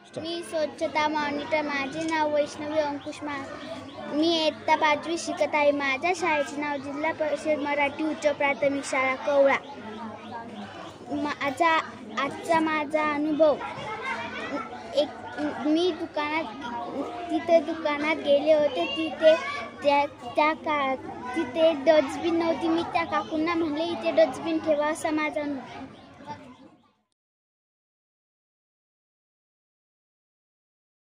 मी स्वच्छता मॉनिटर. माझे नाव वैष्णवी अंकुश मी इयत्ता 5वी शिकत आहे. माझ्या शाळेचे नाव जिल्हा परिषद मराठी उच्च प्राथमिक शाळा कवळा. आजचा माझा अनुभव. मी दुकानात गेले होते. तिथे डस्टबिन नव्हती. मी त्या काकूंना म्हणले इथे डस्टबिन ठेवा, असा माझा अनुभव.